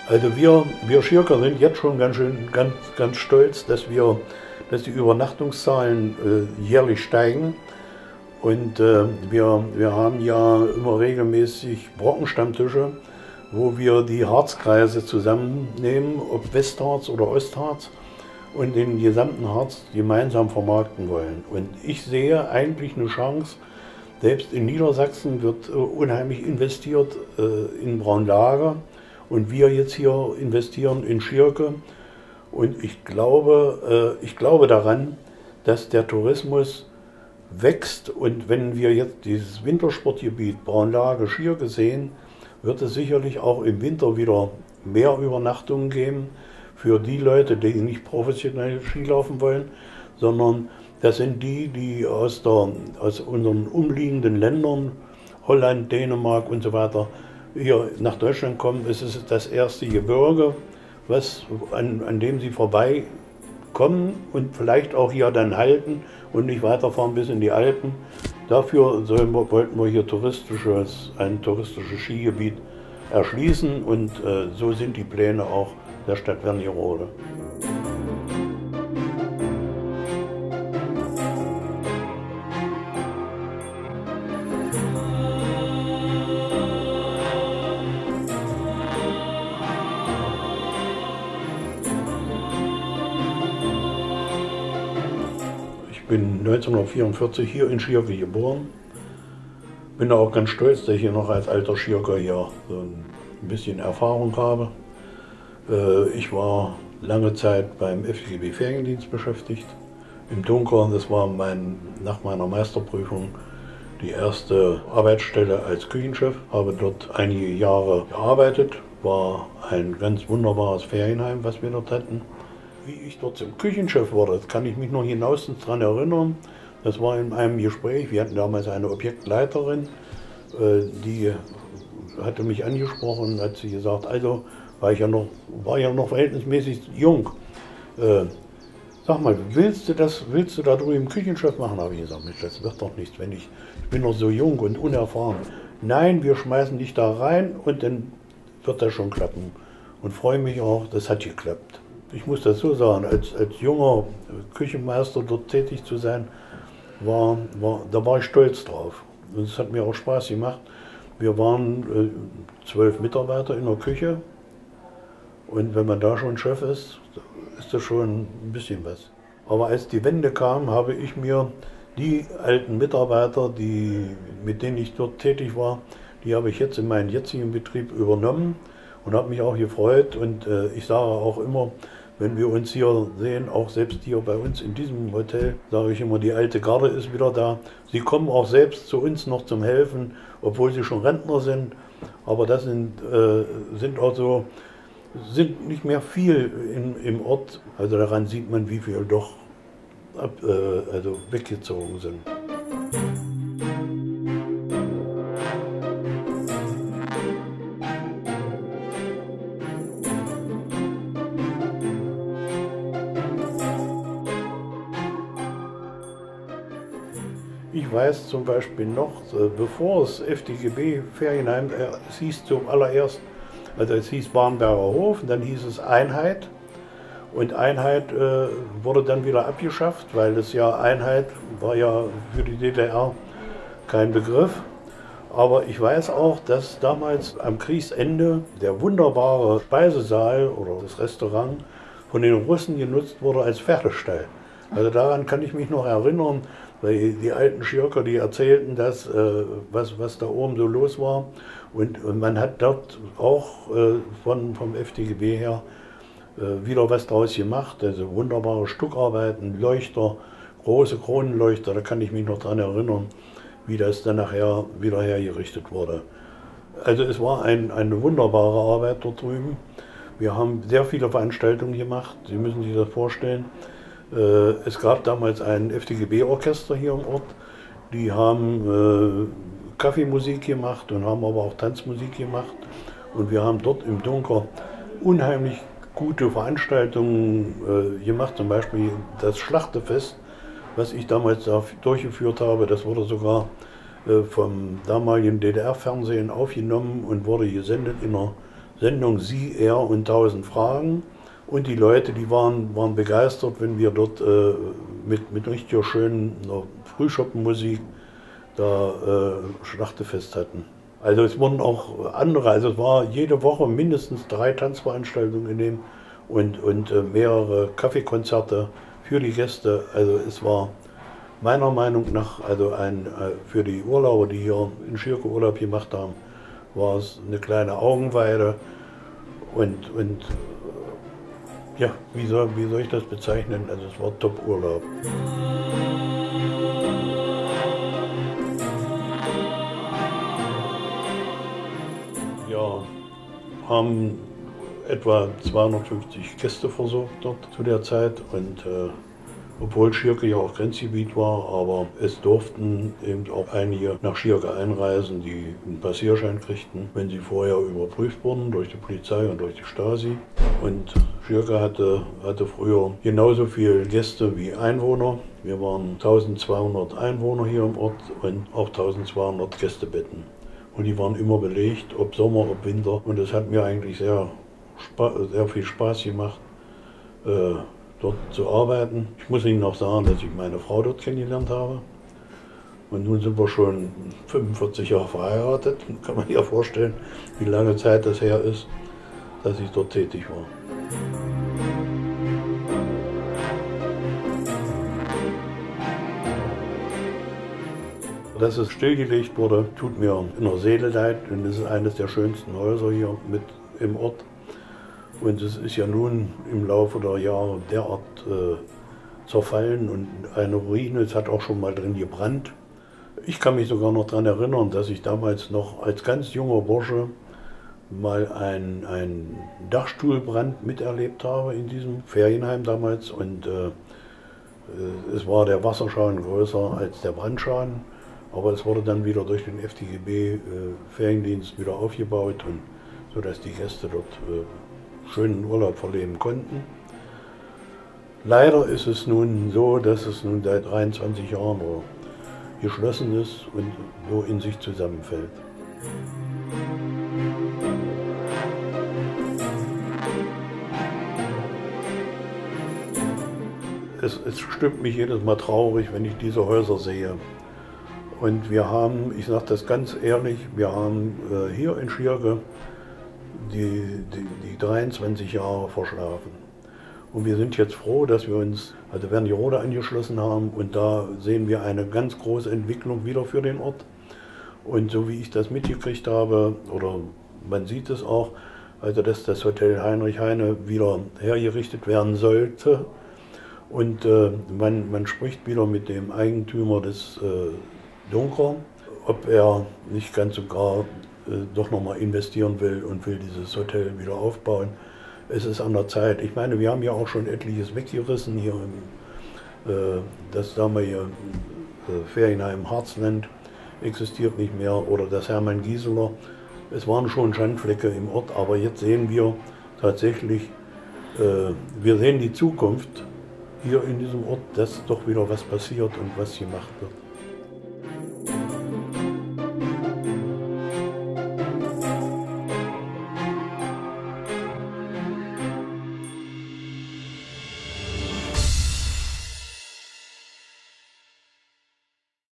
Also wir Schirker sind jetzt schon ganz stolz, dass die Übernachtungszahlen jährlich steigen. Und wir haben ja immer regelmäßig Brockenstammtische, wo wir die Harzkreise zusammennehmen, ob Westharz oder Ostharz, und den gesamten Harz gemeinsam vermarkten wollen. Und ich sehe eigentlich eine Chance, selbst in Niedersachsen wird unheimlich investiert in Braunlage und wir jetzt hier investieren in Schirke. Und ich glaube daran, dass der Tourismus wächst, und wenn wir jetzt dieses Wintersportgebiet Braunlage, Schirke sehen, wird es sicherlich auch im Winter wieder mehr Übernachtungen geben für die Leute, die nicht professionell Skilaufen wollen, sondern das sind die aus unseren umliegenden Ländern, Holland, Dänemark und so weiter, hier nach Deutschland kommen. Es ist das erste Gebirge, an dem sie vorbeikommen und vielleicht auch hier dann halten und nicht weiterfahren bis in die Alpen. Dafür wollten wir hier ein touristisches Skigebiet erschließen, und so sind die Pläne auch der Stadt Wernigerode. Ich bin 1944 hier in Schirke geboren. Bin auch ganz stolz, dass ich hier noch als alter Schirker hier so ein bisschen Erfahrung habe. Ich war lange Zeit beim FGB Feriendienst beschäftigt. Im Dunker, das war nach meiner Meisterprüfung die erste Arbeitsstelle als Küchenchef. Habe dort einige Jahre gearbeitet. War ein ganz wunderbares Ferienheim, was wir dort hatten. Wie ich dort zum Küchenchef wurde, das kann ich mich noch genauestens daran erinnern. Das war in einem Gespräch. Wir hatten damals eine Objektleiterin, die hatte mich angesprochen und hat sie gesagt, also war ja noch verhältnismäßig jung. Sag mal, willst du da drüben Küchenchef machen? Habe ich gesagt, Mensch, das wird doch nichts, ich bin noch so jung und unerfahren. Nein, wir schmeißen dich da rein und dann wird das schon klappen. Und freue mich auch, das hat geklappt. Ich muss das so sagen, als junger Küchenmeister dort tätig zu sein, da war ich stolz drauf. Und es hat mir auch Spaß gemacht. Wir waren 12 Mitarbeiter in der Küche. Und wenn man da schon Chef ist das schon ein bisschen was. Aber als die Wende kam, habe ich mir die alten Mitarbeiter, mit denen ich dort tätig war, die habe ich jetzt in meinen jetzigen Betrieb übernommen und habe mich auch gefreut. Und ich sage auch immer, wenn wir uns hier sehen, auch selbst hier bei uns in diesem Hotel, sage ich immer, die alte Garde ist wieder da. Sie kommen auch selbst zu uns noch zum Helfen, obwohl sie schon Rentner sind. Aber das sind auch so, sind nicht mehr viel im Ort. Also daran sieht man, wie viel doch weggezogen sind. Ich weiß zum Beispiel noch, bevor es FDGB Ferienheim hieß zum allerersten, also es hieß Barnberger Hof, und dann hieß es Einheit. Und Einheit wurde dann wieder abgeschafft, weil das ja Einheit war ja für die DDR kein Begriff. Aber ich weiß auch, dass damals am Kriegsende der wunderbare Speisesaal oder das Restaurant von den Russen genutzt wurde als Pferdestall. Also daran kann ich mich noch erinnern, weil die alten Schirker, die erzählten das, was da oben so los war. Und man hat dort auch vom FDGB her wieder was draus gemacht. Also wunderbare Stuckarbeiten, Leuchter, große Kronenleuchter, da kann ich mich noch daran erinnern, wie das dann nachher wieder hergerichtet wurde. Also es war eine wunderbare Arbeit dort drüben. Wir haben sehr viele Veranstaltungen gemacht, Sie müssen sich das vorstellen. Es gab damals ein FDGB-Orchester hier im Ort, die haben Kaffeemusik gemacht und haben aber auch Tanzmusik gemacht. Und wir haben dort im Dunker unheimlich gute Veranstaltungen gemacht, zum Beispiel das Schlachtefest, was ich damals durchgeführt habe. Das wurde sogar vom damaligen DDR-Fernsehen aufgenommen und wurde gesendet in einer Sendung Sie, Er und 1000 Fragen. Und die Leute, die waren begeistert, wenn wir dort mit richtig schönen Frühschoppenmusik da Schlachtefest hatten. Also es wurden auch andere, also es war jede Woche mindestens 3 Tanzveranstaltungen in dem und mehrere Kaffeekonzerte für die Gäste. Also es war meiner Meinung nach, also für die Urlauber, die hier in Schierke Urlaub gemacht haben, war es eine kleine Augenweide und ja, wie soll ich das bezeichnen? Also es war Top-Urlaub. Ja, haben etwa 250 Gäste versorgt dort zu der Zeit und obwohl Schierke ja auch Grenzgebiet war, aber es durften eben auch einige nach Schierke einreisen, die einen Passierschein kriegten, wenn sie vorher überprüft wurden durch die Polizei und durch die Stasi. Und Schierke hatte früher genauso viele Gäste wie Einwohner. Wir waren 1200 Einwohner hier im Ort und auch 1200 Gästebetten. Und die waren immer belegt, ob Sommer, ob Winter. Und es hat mir eigentlich sehr viel Spaß gemacht, dort zu arbeiten. Ich muss Ihnen auch sagen, dass ich meine Frau dort kennengelernt habe. Und nun sind wir schon 45 Jahre verheiratet. Kann man sich ja vorstellen, wie lange Zeit das her ist, dass ich dort tätig war. Dass es stillgelegt wurde, tut mir in der Seele leid. Und es ist eines der schönsten Häuser hier mit im Ort. Und es ist ja nun im Laufe der Jahre derart zerfallen und eine Ruine, es hat auch schon mal drin gebrannt. Ich kann mich sogar noch daran erinnern, dass ich damals noch als ganz junger Bursche mal einen Dachstuhlbrand miterlebt habe in diesem Ferienheim damals. Und es war der Wasserschaden größer als der Brandschaden. Aber es wurde dann wieder durch den FDGB Feriendienst wieder aufgebaut, und sodass die Gäste dort schönen Urlaub verleben konnten. Leider ist es nun so, dass es nun seit 23 Jahren geschlossen ist und so in sich zusammenfällt. Es stimmt mich jedes Mal traurig, wenn ich diese Häuser sehe. Und wir haben, ich sage das ganz ehrlich, wir haben hier in Schierke die 23 Jahre verschlafen. Und wir sind jetzt froh, dass wir uns, also Wernigerode angeschlossen haben, und da sehen wir eine ganz große Entwicklung wieder für den Ort. Und so wie ich das mitgekriegt habe, oder man sieht es auch, also dass das Hotel Heinrich Heine wieder hergerichtet werden sollte. Und man spricht wieder mit dem Eigentümer des Dunker, ob er nicht ganz und gar doch nochmal investieren will und will dieses Hotel wieder aufbauen. Es ist an der Zeit. Ich meine, wir haben ja auch schon etliches weggerissen hier, das damalige Ferienheim Harzland existiert nicht mehr, oder das Hermann Gieseler. Es waren schon Schandflecke im Ort, aber jetzt sehen wir tatsächlich, wir sehen die Zukunft hier in diesem Ort, dass doch wieder was passiert und was gemacht wird.